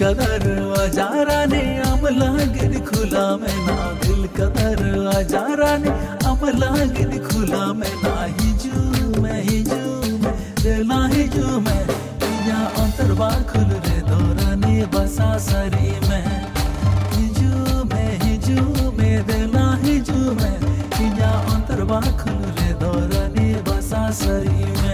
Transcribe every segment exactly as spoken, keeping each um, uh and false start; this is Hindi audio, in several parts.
का दरवाजा रानी अमला गिर खुला में ना, दिल का दरवाजा रानी अमला गिर खुला में ना। हिजू में हिजू में दिला हिजू में या अंतर बा खुल रे दौरानी बसा सरी में। हिजू में हिजू में दिला हिजू में या अंतर बा खुल रे दौरानी बसा सरी में।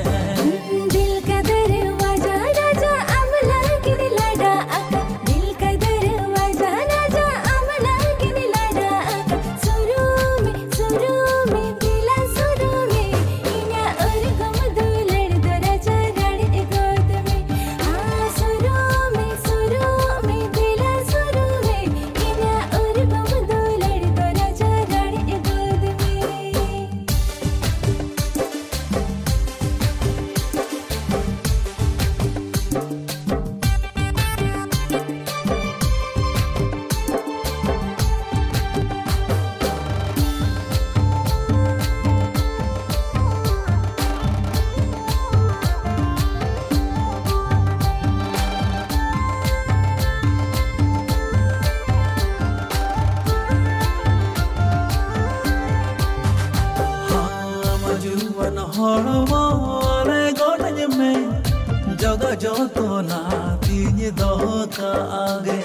हड़वाले गोनज में जगह जो तो ना तीन दो का आगे।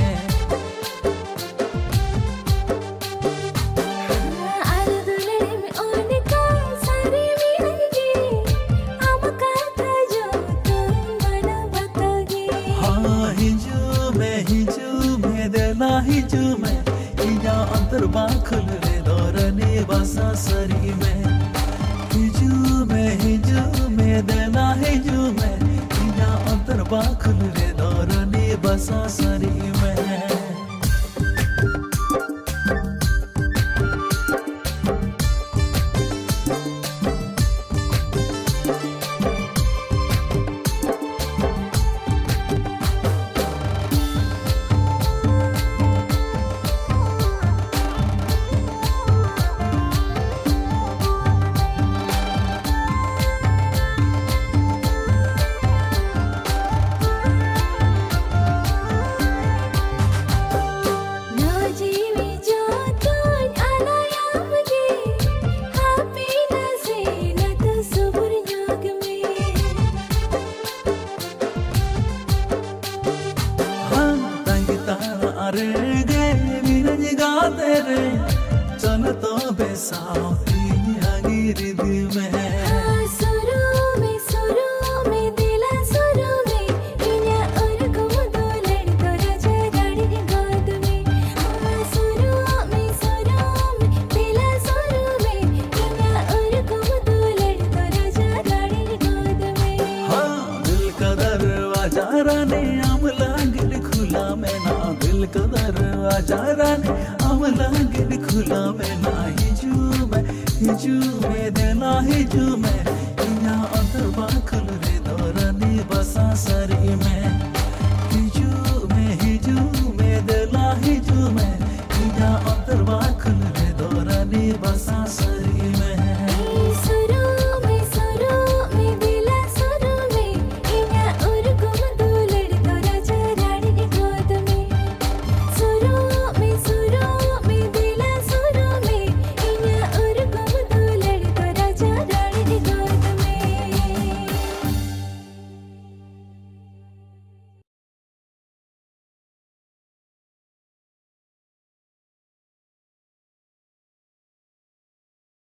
हाँ हिजू में हिजू में देना हिजू में या अंतर बाखल रे दौरने बसा सरी में। हिजू में हिजू में देना हिजू में या अंतर बाखल रे दौरने बसा सरी में। रे गे विरज गाते रे चल तो बेसाओ तीन हगीर दिल में। सुरू में सुरू में दिला सुरू में इन्या और कुमुदो लड़ तो राजा गाड़ी गोद में। सुरू में सुरू में दिला सुरू में इन्या और कुमुदो लड़ तो राजा गाड़ी गोद में। हाँ दिल का दरवाजा रानी अमला गिर खुला में ना, दिल का दरवाजा रानी अमला गिर खुला में ना। हिजू में हिजू में देना हिजू में